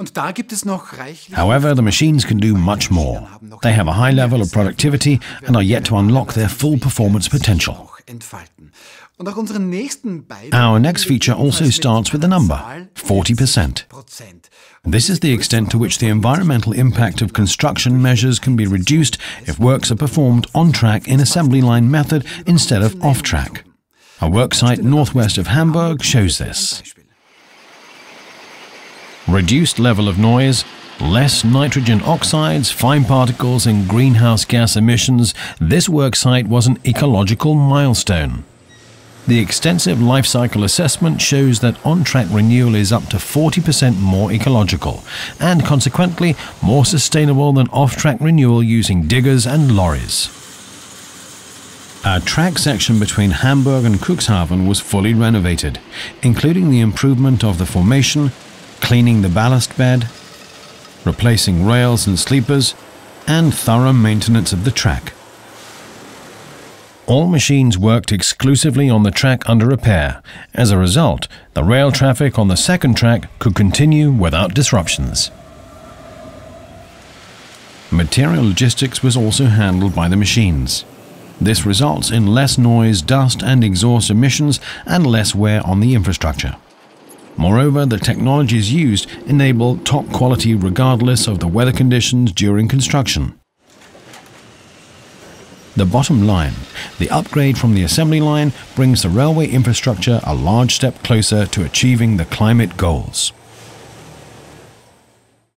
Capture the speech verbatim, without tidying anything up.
However, the machines can do much more. They have a high level of productivity and are yet to unlock their full performance potential. Our next feature also starts with the number, forty percent. This is the extent to which the environmental impact of construction measures can be reduced if works are performed on-track in assembly line method instead of off-track. A worksite northwest of Hamburg shows this. Reduced level of noise, less nitrogen oxides, fine particles and greenhouse gas emissions. This worksite was an ecological milestone. The extensive life cycle assessment shows that on-track renewal is up to forty percent more ecological and consequently more sustainable than off-track renewal using diggers and lorries. Our track section between Hamburg and Cuxhaven was fully renovated, including the improvement of the formation, cleaning the ballast bed, replacing rails and sleepers, and thorough maintenance of the track. All machines worked exclusively on the track under repair. As a result, the rail traffic on the second track could continue without disruptions. Material logistics was also handled by the machines. This results in less noise, dust and exhaust emissions and less wear on the infrastructure. Moreover, the technologies used enable top quality regardless of the weather conditions during construction. The bottom line, the upgrade from the assembly line brings the railway infrastructure a large step closer to achieving the climate goals.